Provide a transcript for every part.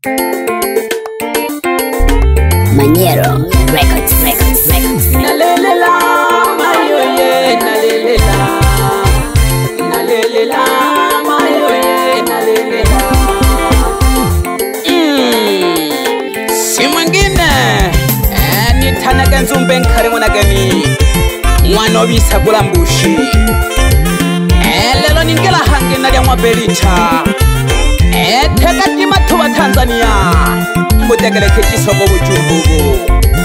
Maniero Records. Nalelela, mayoye, nalelela. Nalelela, mayoye, nalelela. Si mwingine ni Tanaka Nzumbe Nkali mwanagani mwana obisa kulambushi. Lelo ningela hange nalya mwa Berita. Teka kimatu wa Tanzania mutegeleke kisogo bujumbugu.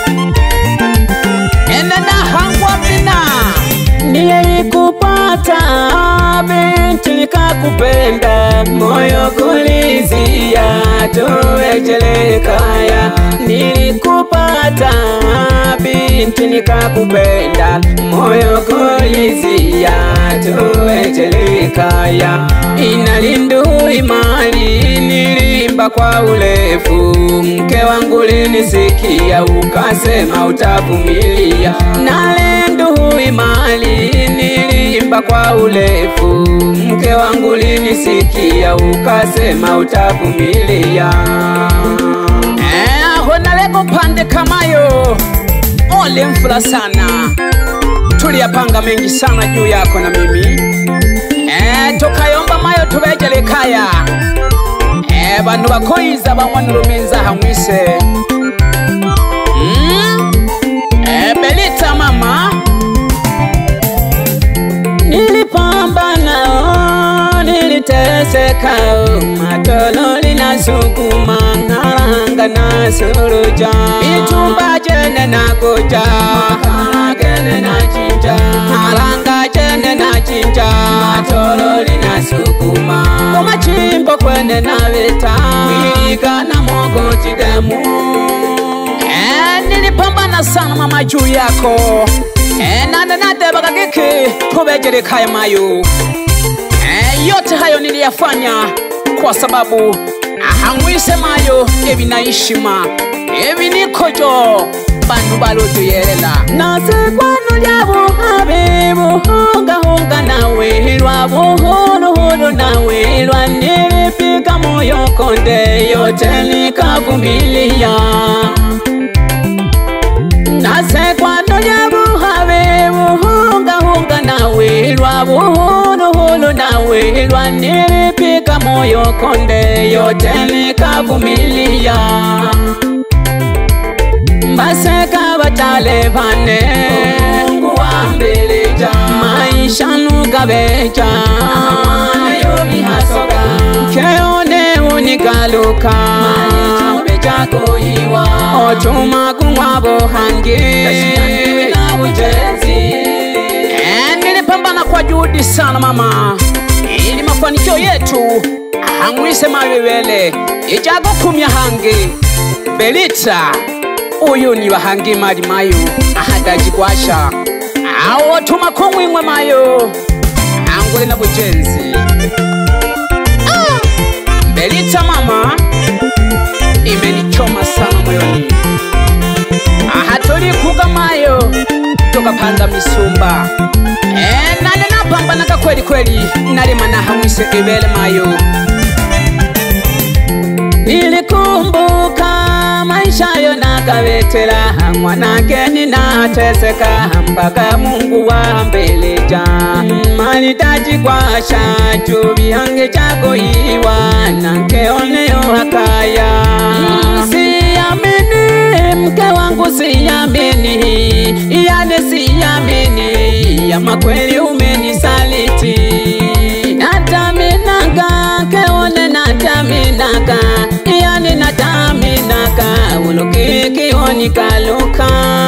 Enena hangwa mina nilikupata binti nikakupenda, moyo kulizia tuwejelekaya. Nilikupata binti nikakupenda, moyo kulizia tuwejelekaya. Inalindu imani nilimba kwa urefu, mke wangu linisikia ukasema utavumilia. Nalindu imani nilimba kwa urefu, mke wangu linisikia ukasema utavumilia. Honaleko pande kamayo ole mfula sana, tuliyapanga mengi sana juu yako na mimi. Tukayomba mayo tubejelekaya. Bantu bakoyiza bamwanuruminza hamwise. Berita mama, nilipambana, niliteseka, matolo linasukuma, ngaranga na suruja. Itumba jene na kuja, makana gene na chinja, ngaranga jene na chinja, matolo linasukuma. Kumachimbo kwene na vita, wiliga na mogo chidemu. Nilipambana sana mama juu yako. Nande bagagiki tubejelekaya mayo. Yote hayo niliyafanya kwa sababu hamwise mayo ebi naishima, ebi nikojo bantu baluduyerela. Nase kwanu lyabu habibu honga nawe lwa buhuru nawe lwa nilipika moyo konde yote nikavumilia. Nase kwanu lyabu habibu honga nawe lwa buhuru nawe lwa nilipika moyo konde yote nikavumilia. Baseka batalebane Mungu wambeleja, maisha nugabeja amayo bihasoga. Keone unigaluka maisha bejako iwa, otuma kumwabo hangi na bujenzi. Nilipambana kwa juhudi sana mama, ili mafanikio yetu hamwise mawewele ijago kumya hangi. Berita uyu ni wahangi mali mayo ahadaji kwasha awo tuma kumwimwe mayo angule na bujenzi. Berita mama, imenichoma sana moyoni. Ahatoli kuga mayo tukapanda misumba. Nale napambana kweli nalima na hamwise ebele mayo. Nilikumbuka maisha yo nakabetela, mwanake ninateseka mpaka Mungu wambeleja. Malitaji kwasha chubi hange chako iwa nankeoneo hakaya. Siyamini mke wangu, siyamini, yani siyamini, ya makweli umenisaliti. Nataminaka keone nataminaka, yani nataminaka ulukiki onikaluka.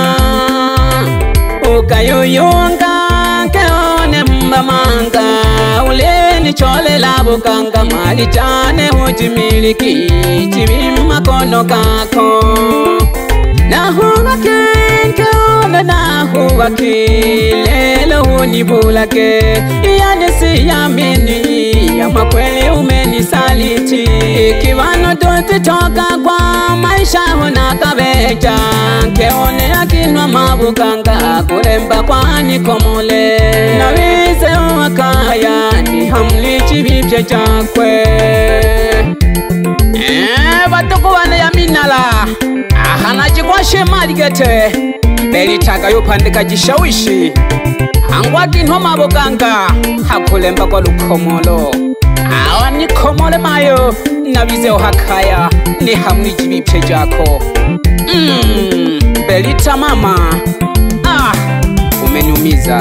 Ukayoyonga keone mbamanga, uleni chole labukanga mali chane hujimiliki chibima kono kako. Nahuwaki keone nahuwaki lelo unibulake, yani siyamini, ya makweli umenisaliti. Kiwano tutitoka kwa maisha hunakabeja, keone akinwa mabukanga kuremba kwa nikomole. Nawize wakaya ni hamlichi vipye chakwe. batukuwane ya minala ahanajigwashe maligete Berita gayopandika jishawishi angwaki ntoma buganga hakulemba kwa lukomolo awa nikomole mayo nabizeho hakaya ni hamwe jibipye jako Berita mama umeniumiza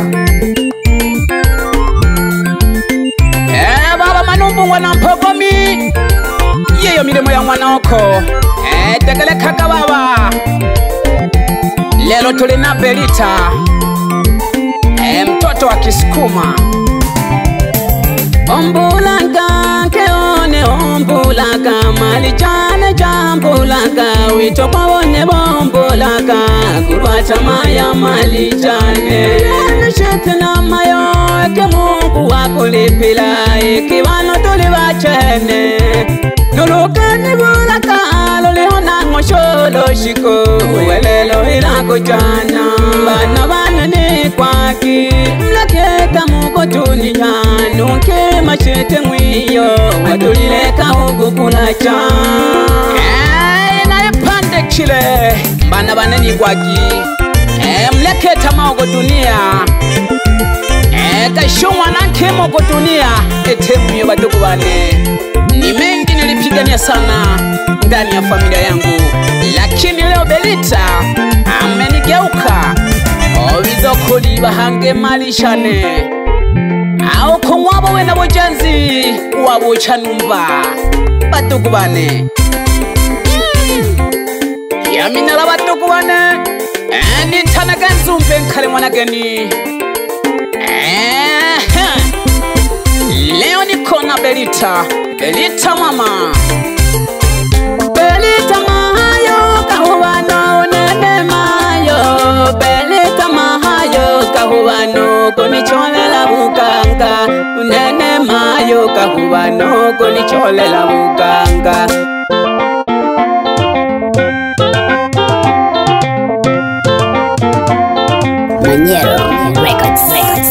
baba manumbu ngwana mpogomi yeyo miremo ya mwana oko tegelekaga baba lelo tuli na Berita mtoto wa Kisukuma ombulaga keone ombulaga malijane jambulaga wito kwawone bombulaga kurwacha maya malijane nishetena mayo eke Mungu wakulipila ikibano tuli bachene nulukani bulaka lulihona ngosholo shiko welelo ilako jana bana bana ni kwaki mlakeka muko tuninyanu ke machete mwiyo watulileka huku kulacha na ipande chile bana bana ni kwaki mlaketa mauko dunia kashumwa na nkemo kwa dunia etemu ya batuku bane ni mengi nilipigania sana ndani ya familia yangu, lakini leo Berita amenigeuka obizokoli bahange malishane au kumwabo we na bojanzi wabo chanumba batuku bane ya minala batuku bane nitanaga Nzumbe Nkali mwanageni leo niko na Berita mama Berita mahayo kahubano nene mayo Berita mahayo kahubano kunicholela buganga nene mayo kahubano kunicholela buganga Records.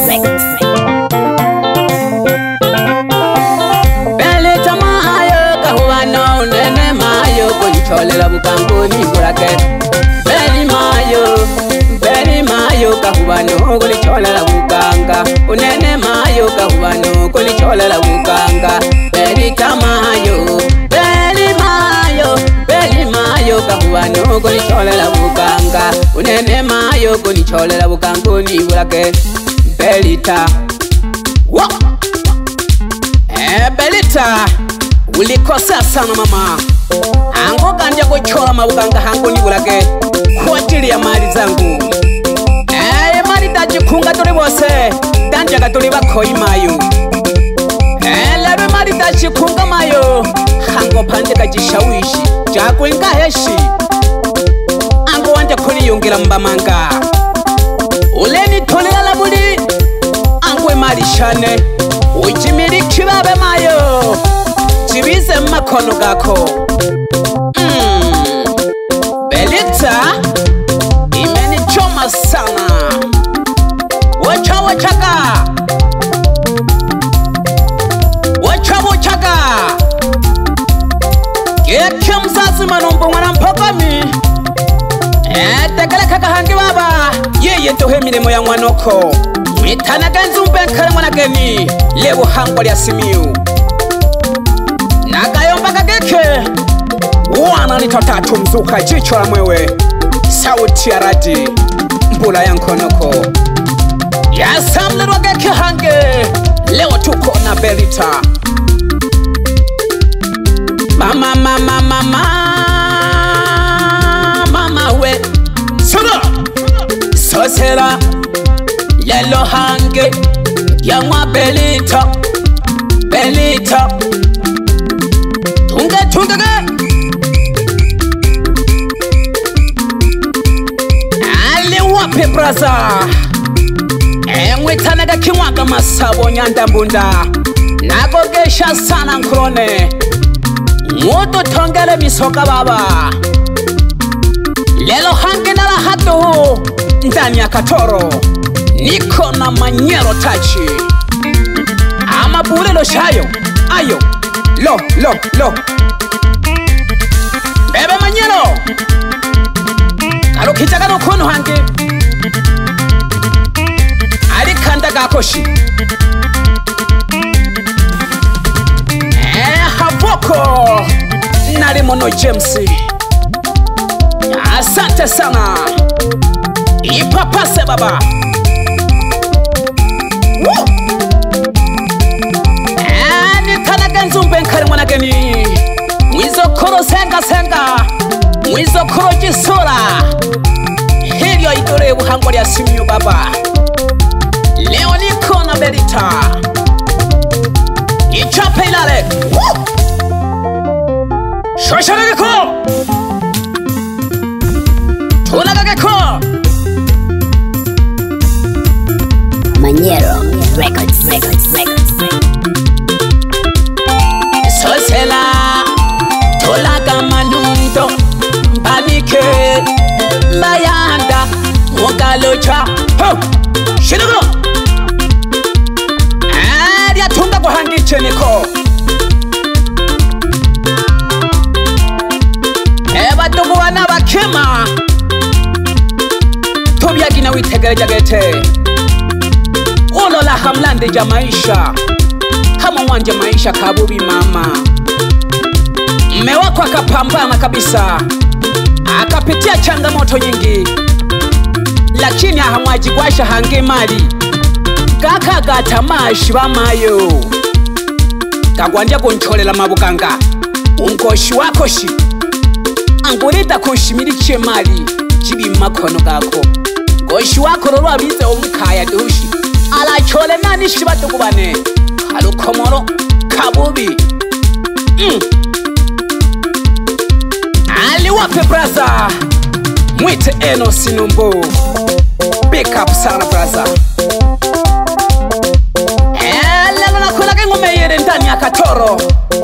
Berita mahayo kahubano nene mayo kunicholela buganga burake Beri mayo kahubano kunicholela buganga unene mayo kahubano kunicholela buganga Berita mayo kahubano kunicholela buganga unene mayo kunicholela buganga ni burake Berita wa Berita ulikosa sana mama ango ganja kuchola mabuganga hangu ni burake kwa ajili ya mali zangu mali dajikunga tuli bose danjaga tuli bakoi mayo lero mali dajikunga mayo hango pandika jishawishi jakuinga heshi ango wanje kuli yungira mbamanga uleni tolela labuli ango mali shane ujimiliki babe mayo jibize makono gako Berita imenichoma sana wachaga keke mzazi manumbu mwana mpokami tegelekaga hangi baba yeye ndohe miremo ya mwanoko mwitanaga Nzumbe Nkali mwanageni lebo hango lya simiu nagayombaga geke wana nitotatu mzuka jicho la mwewe sauti ya radi mbula ya nkonoko ya samle rwageke hange leo tuko na Berita mama we sosera lelo hange ya mwa Berita tunge ali wapi braza mwitanaga kimwaga masabo nyanda mbunda nagogesha sana nkrone mutu tongele misoka baba lelo hange nala hatu ndani ya Katoro niko na manyero tachi ama bule lo shayo ayo lo hano hange ari kanda gakoshi havoko nari mono James. Asante sana ipapase baba. Nikanaga Nzumbe Nkali mwanageni mwizokoro senga mwizokoro jisura hilyo idore buhango lya simyu baba. Leo niko na Berita ichape ilale shoshageko tunagageko Manyero Records. Sosela tolaga manundo banike mayanda mugalocha shiriko ya tunga guhangice niko badogo bana bakema tobyagina witegereja gete olola hamlande ja maisha kama mwanje maisha kabubi mama. Mme wako akapambana kabisa, akapitia changamoto nyingi, lakini ahamwajigwasha hange mali gaka gatamashi bamayo kagwandya kuncholela mabuganga ungoshi wakoshi angurita kushimirikie mali jibi makono gako goshi wako roro abize omukaya dushi alachole nani shibatugubane halukomoro kabubi aliwape braza mwite eno sinumbu. Big up sana braza. Lelo nakulaga ngumeyere ndani ya katoro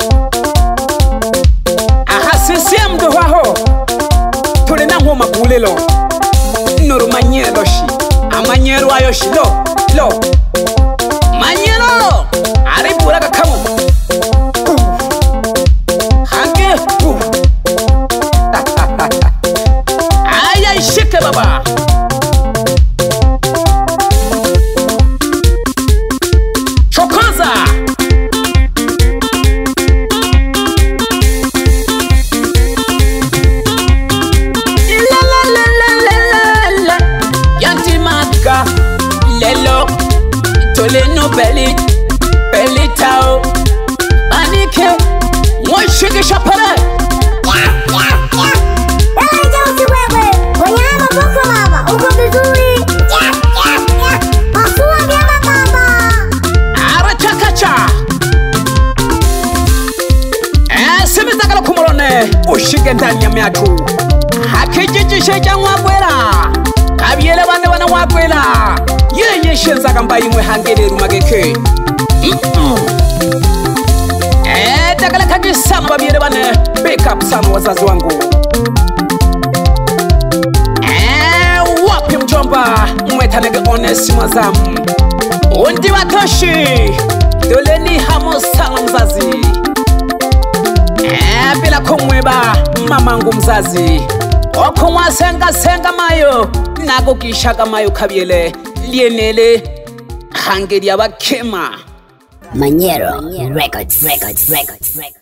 ahasisia mduhaho tulina ngoma bulelo nuru manyero shi amanyero ayoshi lo manyero ariburaga kamu hange aya ishike baba. Chokoza yantimaka lelo toleno belitao banike mwishikisha pale arachakacha simizakala kumurone ushige ndani ya miatu hakijijishe jangwagwela kabyele bana wagwela yeshenzaga mbaye imwe hangerera umageke dagala kagisa babyele bane. Pick up sana wazazi wangu. Wapi mjomba mwetanege onesi mwazamu undi watoshi doleni hamo sana mzazi bila kumweba mamangu mzazi okumwa senga mayo nago kishaga mayo kabyele lienele hangeri abakema. Manyero Records.